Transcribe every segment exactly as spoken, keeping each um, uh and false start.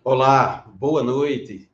Olá, boa noite.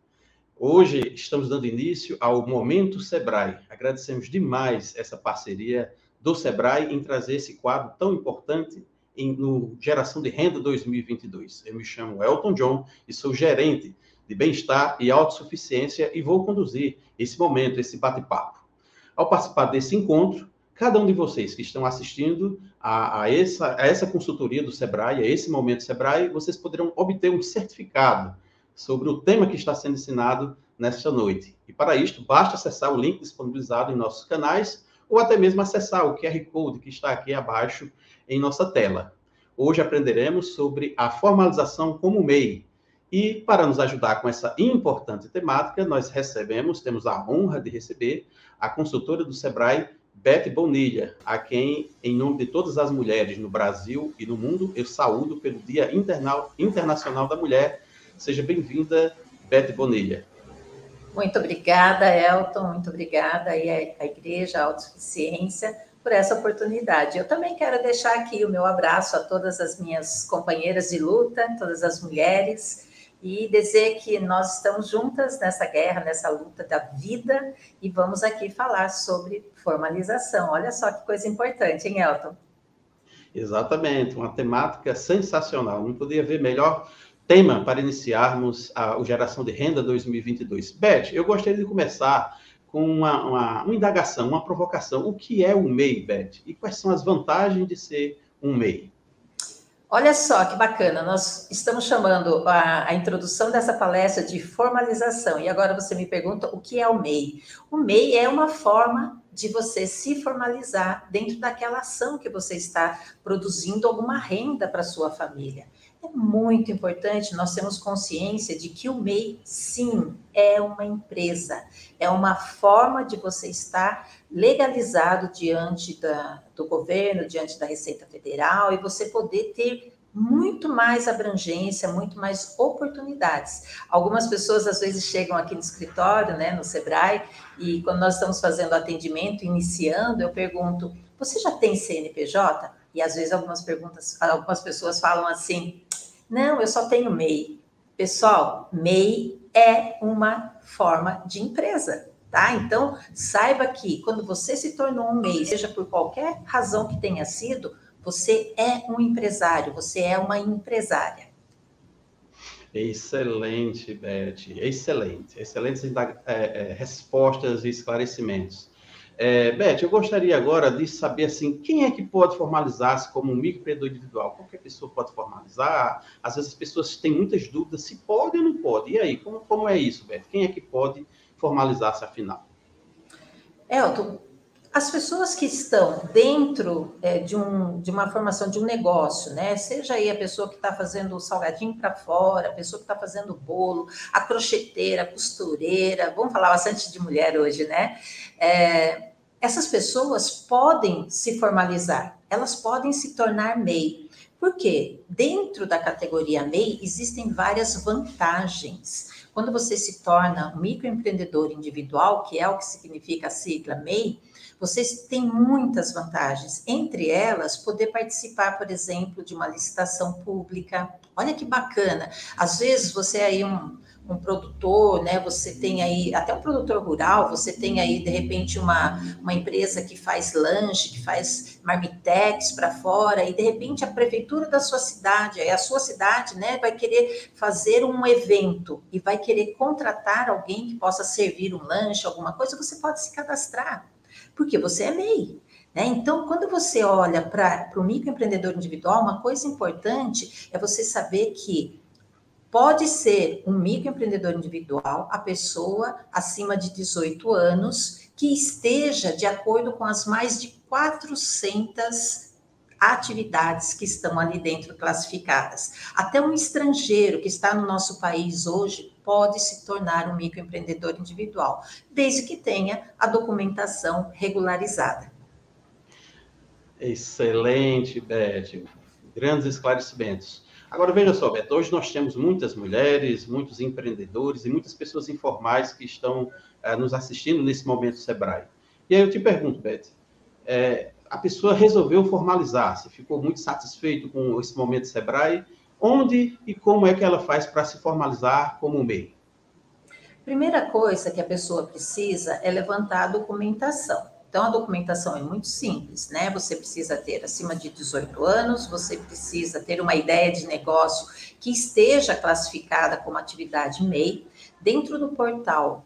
Hoje estamos dando início ao Momento Sebrae. Agradecemos demais essa parceria do Sebrae em trazer esse quadro tão importante em, no Geração de Renda dois mil e vinte e dois. Eu me chamo Elton John e sou gerente de bem-estar e autossuficiência e vou conduzir esse momento, esse bate-papo. Ao participar desse encontro, cada um de vocês que estão assistindo a, a, essa, a essa consultoria do Sebrae, a esse Momento Sebrae, vocês poderão obter um certificado sobre o tema que está sendo ensinado nesta noite. E para isto, basta acessar o link disponibilizado em nossos canais ou até mesmo acessar o Q R Code que está aqui abaixo em nossa tela. Hoje aprenderemos sobre a formalização como M E I. E para nos ajudar com essa importante temática, nós recebemos, temos a honra de receber a consultora do Sebrae, Beth Bonilha, a quem, em nome de todas as mulheres no Brasil e no mundo, eu saúdo pelo Dia Internacional da Mulher. Seja bem-vinda, Beth Bonilha. Muito obrigada, Elton, muito obrigada aí à Igreja, à Autossuficiência, por essa oportunidade. Eu também quero deixar aqui o meu abraço a todas as minhas companheiras de luta, todas as mulheres, e dizer que nós estamos juntas nessa guerra, nessa luta da vida, e vamos aqui falar sobre formalização. Olha só que coisa importante, hein, Elton? Exatamente, uma temática sensacional. Não podia haver melhor tema para iniciarmos a, a Geração de Renda dois mil e vinte e dois. Beth, eu gostaria de começar com uma, uma, uma indagação, uma provocação. O que é o M E I, Beth? E quais são as vantagens de ser um M E I? Olha só que bacana, nós estamos chamando a, a introdução dessa palestra de formalização, e agora você me pergunta o que é o M E I. O M E I é uma forma de você se formalizar dentro daquela ação que você está produzindo alguma renda para a sua família. É muito importante nós termos consciência de que o M E I, sim, é uma empresa, é uma forma de você estar legalizado diante da, do governo, diante da Receita Federal, e você poder ter muito mais abrangência, muito mais oportunidades. Algumas pessoas, às vezes, chegam aqui no escritório, né, no Sebrae, e quando nós estamos fazendo atendimento, iniciando, eu pergunto, você já tem C N P J? E, às vezes, algumas, perguntas, algumas pessoas falam assim, não, eu só tenho M E I. Pessoal, M E I é uma forma de empresa, tá? Então, saiba que quando você se tornou um M E I, seja por qualquer razão que tenha sido, você é um empresário, você é uma empresária. Excelente, Beth, excelente. Excelentes é, é, respostas e esclarecimentos. É, Beth, eu gostaria agora de saber, assim, quem é que pode formalizar-se como um microempreendedor individual? Qualquer pessoa pode formalizar? Às vezes as pessoas têm muitas dúvidas se pode ou não pode. E aí, como, como é isso, Beth? Quem é que pode formalizar-se afinal? Elton, as pessoas que estão dentro é, de, um, de uma formação de um negócio, né? Seja aí a pessoa que está fazendo o salgadinho para fora, a pessoa que está fazendo o bolo, a crocheteira, a costureira, vamos falar bastante de mulher hoje, né? É, essas pessoas podem se formalizar, elas podem se tornar M E I. Por quê? Dentro da categoria M E I existem várias vantagens. Quando você se torna um microempreendedor individual, que é o que significa a sigla M E I, vocês têm muitas vantagens, entre elas, poder participar, por exemplo, de uma licitação pública. Olha que bacana. Às vezes, você é aí um, um produtor, né? Você tem aí, até um produtor rural, você tem aí, de repente, uma, uma empresa que faz lanche, que faz marmitex para fora, e, de repente, a prefeitura da sua cidade, aí a sua cidade, né, vai querer fazer um evento e vai querer contratar alguém que possa servir um lanche, alguma coisa, você pode se cadastrar. Porque você é M E I, né? Então, quando você olha para o microempreendedor individual, uma coisa importante é você saber que pode ser um microempreendedor individual a pessoa acima de dezoito anos que esteja de acordo com as mais de quatrocentas atividades que estão ali dentro classificadas. Até um estrangeiro que está no nosso país hoje pode se tornar um microempreendedor individual, desde que tenha a documentação regularizada. Excelente, Beth. Grandes esclarecimentos. Agora, veja só, Beth, hoje nós temos muitas mulheres, muitos empreendedores e muitas pessoas informais que estão uh, nos assistindo nesse momento Sebrae. E aí eu te pergunto, Beth, é, a pessoa resolveu formalizar-se, ficou muito satisfeito com esse momento Sebrae onde e como é que ela faz para se formalizar como M E I? Primeira coisa que a pessoa precisa é levantar a documentação. Então, a documentação é muito simples, né? Você precisa ter acima de dezoito anos, você precisa ter uma ideia de negócio que esteja classificada como atividade M E I. Dentro do portal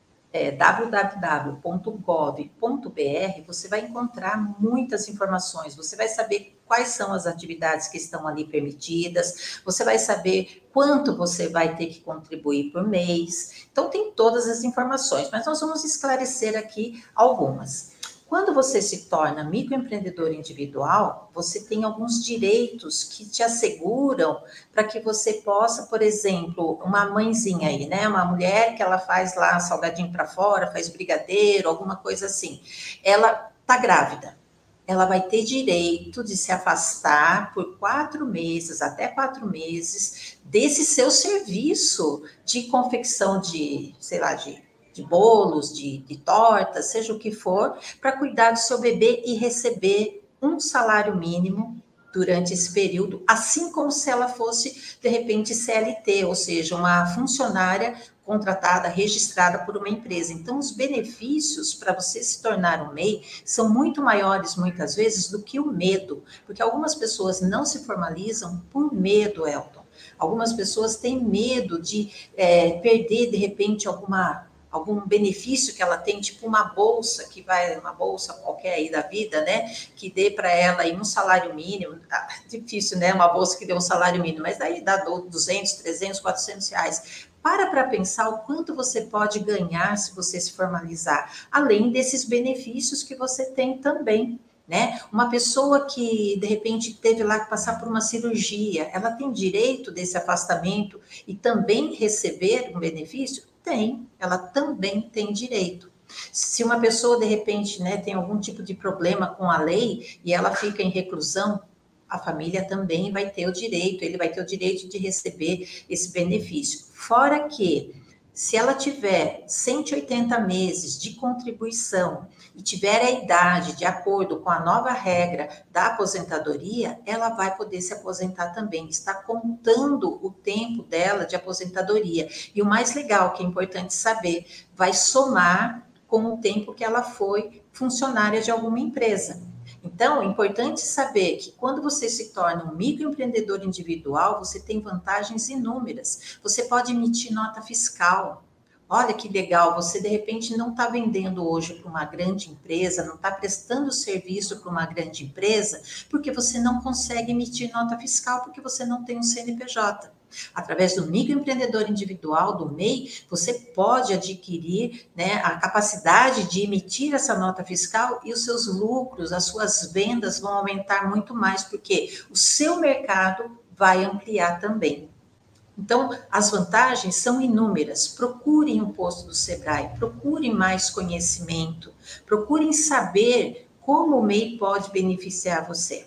é, w w w ponto gov ponto b r, você vai encontrar muitas informações, você vai saber quais são as atividades que estão ali permitidas, você vai saber quanto você vai ter que contribuir por mês. Então, tem todas as informações, mas nós vamos esclarecer aqui algumas. Quando você se torna microempreendedor individual, você tem alguns direitos que te asseguram para que você possa, por exemplo, uma mãezinha aí, né? Uma mulher que ela faz lá salgadinho para fora, faz brigadeiro, alguma coisa assim. Ela está grávida. Ela vai ter direito de se afastar por quatro meses, até quatro meses, desse seu serviço de confecção de, sei lá, de, de bolos, de, de tortas, seja o que for, para cuidar do seu bebê e receber um salário mínimo durante esse período, assim como se ela fosse, de repente, C L T, ou seja, uma funcionária contratada, registrada por uma empresa. Então, os benefícios para você se tornar um M E I são muito maiores, muitas vezes, do que o medo, porque algumas pessoas não se formalizam por medo, Elton. Algumas pessoas têm medo de é, perder, de repente, alguma... algum benefício que ela tem, tipo uma bolsa, que vai, uma bolsa qualquer aí da vida, né, que dê para ela aí um salário mínimo, ah, difícil, né, uma bolsa que dê um salário mínimo, mas daí dá duzentos, trezentos, quatrocentos reais. Para para pensar o quanto você pode ganhar se você se formalizar, além desses benefícios que você tem também. Né? Uma pessoa que, de repente, teve lá que passar por uma cirurgia, ela tem direito desse afastamento e também receber um benefício? Tem, ela também tem direito. Se uma pessoa, de repente, né, tem algum tipo de problema com a lei e ela fica em reclusão, a família também vai ter o direito, ele vai ter o direito de receber esse benefício. Fora que, se ela tiver cento e oitenta meses de contribuição e tiver a idade de acordo com a nova regra da aposentadoria, ela vai poder se aposentar também. Está contando o tempo dela de aposentadoria. E o mais legal, que é importante saber, vai somar com o tempo que ela foi funcionária de alguma empresa. Então, é importante saber que quando você se torna um microempreendedor individual, você tem vantagens inúmeras. Você pode emitir nota fiscal. Olha que legal, você de repente não está vendendo hoje para uma grande empresa, não está prestando serviço para uma grande empresa, porque você não consegue emitir nota fiscal, porque você não tem um C N P J. Através do microempreendedor individual, do M E I, você pode adquirir, né, a capacidade de emitir essa nota fiscal e os seus lucros, as suas vendas vão aumentar muito mais, porque o seu mercado vai ampliar também. Então, as vantagens são inúmeras. Procurem o posto do Sebrae, procurem mais conhecimento, procurem saber como o M E I pode beneficiar você.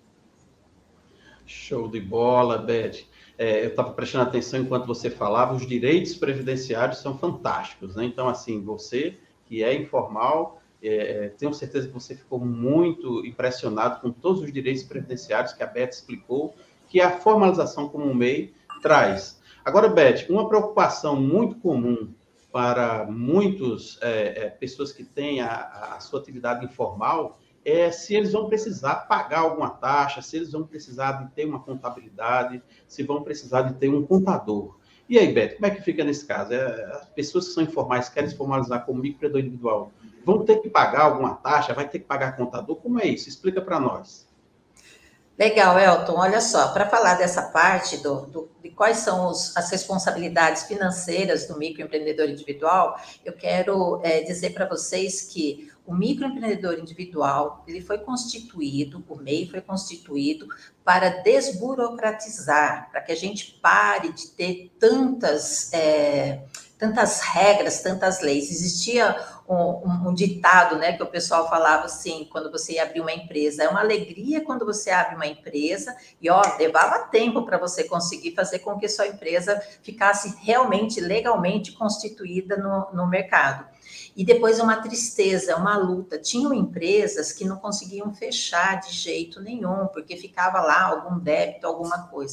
Show de bola, Beth. É, eu estava prestando atenção enquanto você falava, os direitos previdenciários são fantásticos, né? Então, assim, você que é informal, é, tenho certeza que você ficou muito impressionado com todos os direitos previdenciários que a Beth explicou, que a formalização como M E I traz. Agora, Beth, uma preocupação muito comum para muitas é, é, pessoas que têm a, a sua atividade informal é se eles vão precisar pagar alguma taxa, se eles vão precisar de ter uma contabilidade, se vão precisar de ter um contador. E aí, Beto, como é que fica nesse caso? É, as pessoas que são informais, querem se formalizar como microempreendedor individual, vão ter que pagar alguma taxa, vai ter que pagar contador? Como é isso? Explica para nós. Legal, Elton. Olha só, para falar dessa parte do, do, de quais são os, as responsabilidades financeiras do microempreendedor individual, eu quero é, dizer para vocês que o microempreendedor individual, ele foi constituído, o M E I foi constituído para desburocratizar, para que a gente pare de ter tantas, é, tantas regras, tantas leis. Existia um, um, um ditado, né, que o pessoal falava assim, quando você ia abrir uma empresa, é uma alegria quando você abre uma empresa, e ó, levava tempo para você conseguir fazer com que sua empresa ficasse realmente, legalmente constituída no, no mercado. E depois é uma tristeza, é uma luta. Tinham empresas que não conseguiam fechar de jeito nenhum, porque ficava lá algum débito, alguma coisa.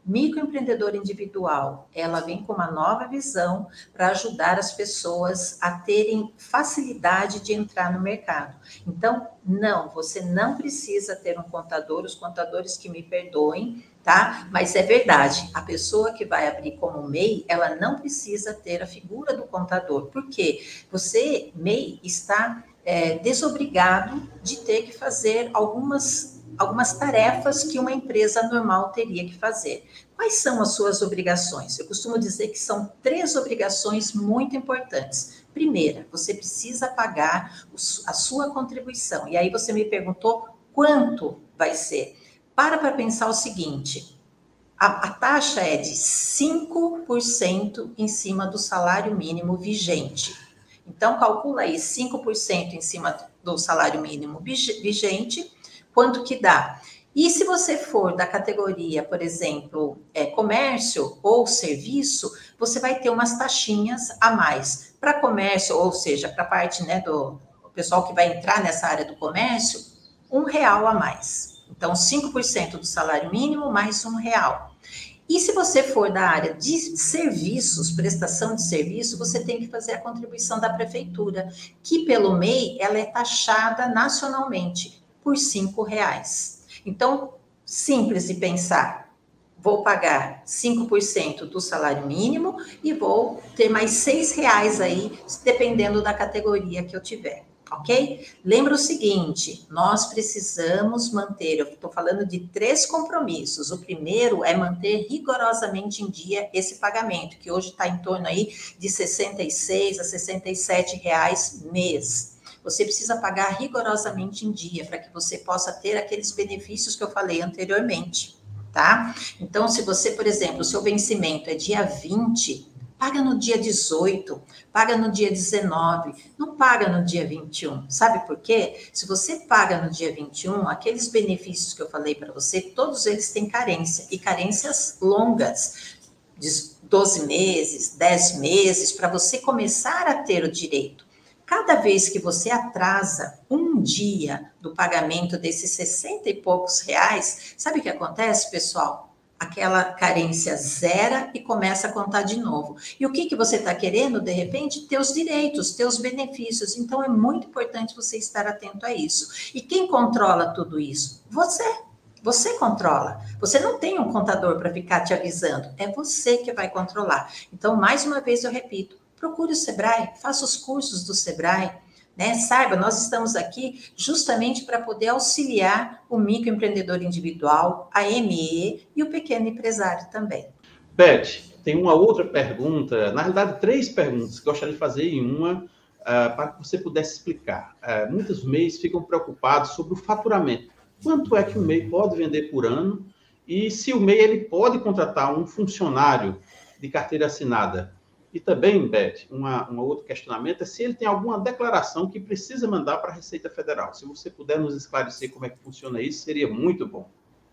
Microempreendedor individual, ela vem com uma nova visão para ajudar as pessoas a terem facilidade de entrar no mercado. Então, não, você não precisa ter um contador, os contadores que me perdoem, tá? Mas é verdade, a pessoa que vai abrir como M E I, ela não precisa ter a figura do contador, porque você, M E I, está é, desobrigado de ter que fazer algumas algumas tarefas que uma empresa normal teria que fazer. Quais são as suas obrigações? Eu costumo dizer que são três obrigações muito importantes. Primeira, você precisa pagar a sua contribuição. E aí você me perguntou quanto vai ser. Para para pensar o seguinte, a, a taxa é de cinco por cento em cima do salário mínimo vigente. Então, calcula aí cinco por cento em cima do salário mínimo vigente, quanto que dá? E se você for da categoria, por exemplo, é, comércio ou serviço, você vai ter umas taxinhas a mais. Para comércio, ou seja, para a parte, né, do pessoal que vai entrar nessa área do comércio, um real a mais. Então, cinco por cento do salário mínimo mais um real. E se você for da área de serviços, prestação de serviço, você tem que fazer a contribuição da prefeitura, que pelo M E I, ela é taxada nacionalmente por cinco reais. Então, simples de pensar, vou pagar cinco por cento do salário mínimo e vou ter mais seis reais aí, dependendo da categoria que eu tiver, ok? Lembra o seguinte, nós precisamos manter, eu estou falando de três compromissos, o primeiro é manter rigorosamente em dia esse pagamento, que hoje está em torno aí de sessenta e seis a sessenta e sete reais mês. Você precisa pagar rigorosamente em dia para que você possa ter aqueles benefícios que eu falei anteriormente, tá? Então, se você, por exemplo, o seu vencimento é dia vinte, paga no dia dezoito, paga no dia dezenove, não paga no dia vinte e um. Sabe por quê? Se você paga no dia vinte e um, aqueles benefícios que eu falei para você, todos eles têm carência, e carências longas, de doze meses, dez meses, para você começar a ter o direito. Cada vez que você atrasa um dia do pagamento desses sessenta e poucos reais, sabe o que acontece, pessoal? Aquela carência zera e começa a contar de novo. E o que, que você está querendo, de repente? Ter os direitos, ter os benefícios. Então, é muito importante você estar atento a isso. E quem controla tudo isso? Você. Você controla. Você não tem um contador para ficar te avisando. É você que vai controlar. Então, mais uma vez, eu repito. Procure o Sebrae, faça os cursos do Sebrae, né? Saiba, nós estamos aqui justamente para poder auxiliar o microempreendedor individual, a M E e o pequeno empresário também. Beth, tem uma outra pergunta, na realidade, três perguntas que eu gostaria de fazer em uma, uh, para que você pudesse explicar. Uh, muitos M E Is ficam preocupados sobre o faturamento. Quanto é que o M E I pode vender por ano? E se o M E I ele pode contratar um funcionário de carteira assinada? E também, Beth, uma, um outro questionamento é se ele tem alguma declaração que precisa mandar para a Receita Federal. Se você puder nos esclarecer como é que funciona isso, seria muito bom.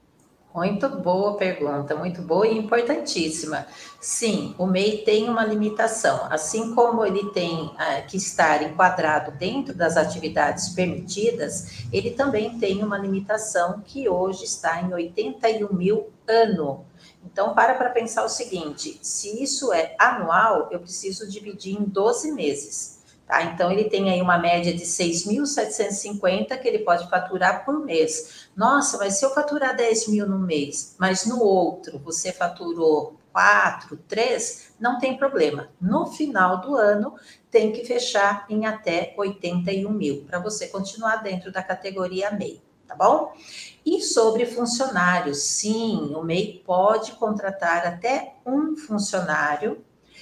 Muito boa pergunta, muito boa e importantíssima. Sim, o M E I tem uma limitação, assim como ele tem ah, que estar enquadrado dentro das atividades permitidas, ele também tem uma limitação que hoje está em oitenta e um mil ano. Então, para para pensar o seguinte, se isso é anual, eu preciso dividir em doze meses, tá? Então, ele tem aí uma média de seis mil setecentos e cinquenta que ele pode faturar por mês. Nossa, mas se eu faturar dez mil no mês, mas no outro você faturou quatro, três, não tem problema. No final do ano, tem que fechar em até oitenta e um mil, para você continuar dentro da categoria M E I. Tá bom? E sobre funcionários, sim, o M E I pode contratar até um funcionário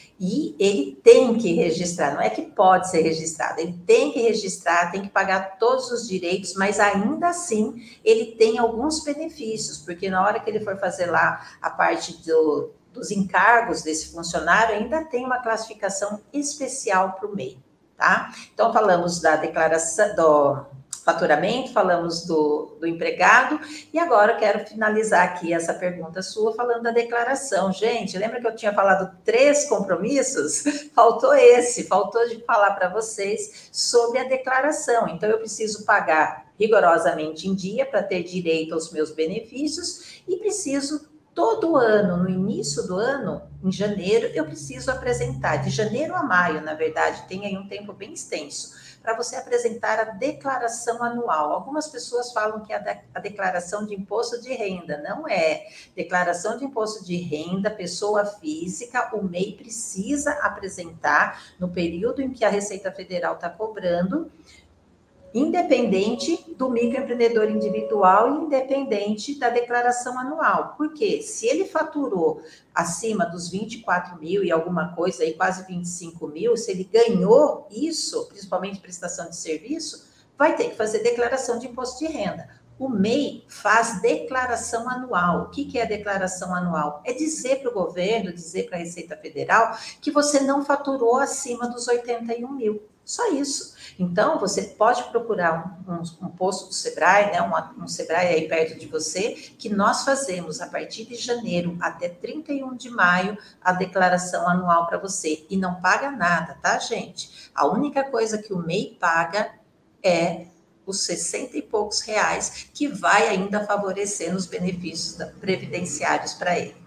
e ele tem que registrar, não é que pode ser registrado, ele tem que registrar, tem que pagar todos os direitos, mas ainda assim ele tem alguns benefícios, porque na hora que ele for fazer lá a parte do, dos encargos desse funcionário, ainda tem uma classificação especial para o M E I, tá? Então, falamos da declaração, do faturamento, falamos do, do empregado, e agora eu quero finalizar aqui essa pergunta sua falando da declaração. Gente, lembra que eu tinha falado três compromissos? Faltou esse, faltou de falar para vocês sobre a declaração. Então, eu preciso pagar rigorosamente em dia para ter direito aos meus benefícios e preciso todo ano, no início do ano, em janeiro, eu preciso apresentar, de janeiro a maio, na verdade, tem aí um tempo bem extenso, para você apresentar a declaração anual. Algumas pessoas falam que é a, de, a declaração de imposto de renda, não é. Declaração de imposto de renda, pessoa física, o M E I precisa apresentar no período em que a Receita Federal está cobrando, independente do microempreendedor individual e independente da declaração anual. Porque se ele faturou acima dos vinte e quatro mil e alguma coisa, aí quase vinte e cinco mil, se ele ganhou isso, principalmente prestação de serviço, vai ter que fazer declaração de imposto de renda. O M E I faz declaração anual. O que é a declaração anual? É dizer para o governo, dizer para a Receita Federal que você não faturou acima dos oitenta e um mil. Só isso. Então, você pode procurar um, um, um posto do Sebrae, né, um, um Sebrae aí perto de você, que nós fazemos a partir de janeiro até trinta e um de maio a declaração anual para você. E não paga nada, tá, gente? A única coisa que o M E I paga é os sessenta e poucos reais, que vai ainda favorecer nos benefícios previdenciários para ele.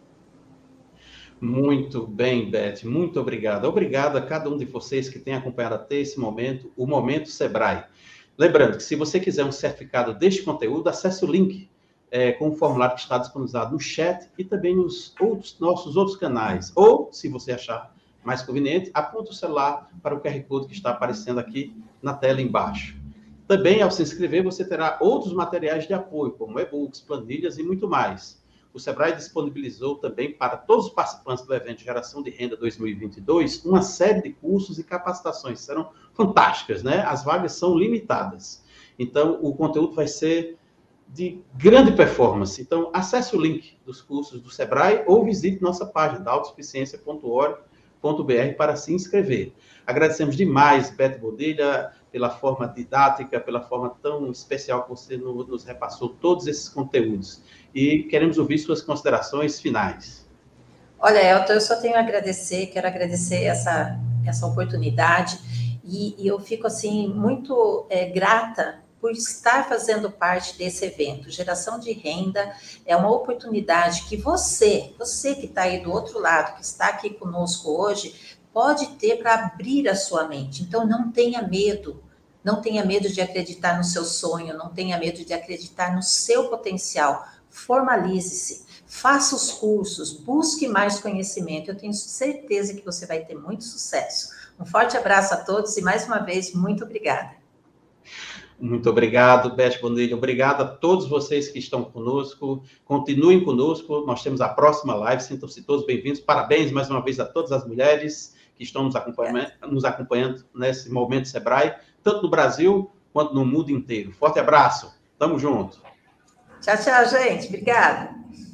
Muito bem, Beth, muito obrigado. Obrigado a cada um de vocês que tem acompanhado até esse momento, o Momento Sebrae. Lembrando que se você quiser um certificado deste conteúdo, acesse o link é, com o formulário que está disponibilizado no chat e também nos outros, nossos outros canais. Ou, se você achar mais conveniente, aponte o celular para o Q R Code que está aparecendo aqui na tela embaixo. Também, ao se inscrever, você terá outros materiais de apoio, como e-books, planilhas e muito mais. O Sebrae disponibilizou também para todos os participantes do evento Geração de Renda dois mil e vinte e dois uma série de cursos e capacitações. Serão fantásticas, né? As vagas são limitadas. Então, o conteúdo vai ser de grande performance. Então, acesse o link dos cursos do Sebrae ou visite nossa página, da autossuficiência ponto org ponto br, para se inscrever. Agradecemos demais, Beth Bodilha, pela forma didática, pela forma tão especial que você nos repassou todos esses conteúdos. E queremos ouvir suas considerações finais. Olha, Elton, eu só tenho a agradecer, quero agradecer essa, essa oportunidade e, e eu fico, assim, muito é, grata por estar fazendo parte desse evento. Geração de Renda é uma oportunidade que você, você que está aí do outro lado, que está aqui conosco hoje, pode ter para abrir a sua mente. Então, não tenha medo. Não tenha medo de acreditar no seu sonho, não tenha medo de acreditar no seu potencial. Formalize-se, faça os cursos, busque mais conhecimento. Eu tenho certeza que você vai ter muito sucesso. Um forte abraço a todos e, mais uma vez, muito obrigada. Muito obrigado, Beth Bonilha. Obrigado a todos vocês que estão conosco. Continuem conosco. Nós temos a próxima live. Sintam-se todos bem-vindos. Parabéns mais uma vez a todas as mulheres que estão nos acompanhando, nos acompanhando nesse Momento Sebrae, tanto no Brasil quanto no mundo inteiro. Forte abraço. Tamo junto. Tchau, tchau, gente. Obrigada.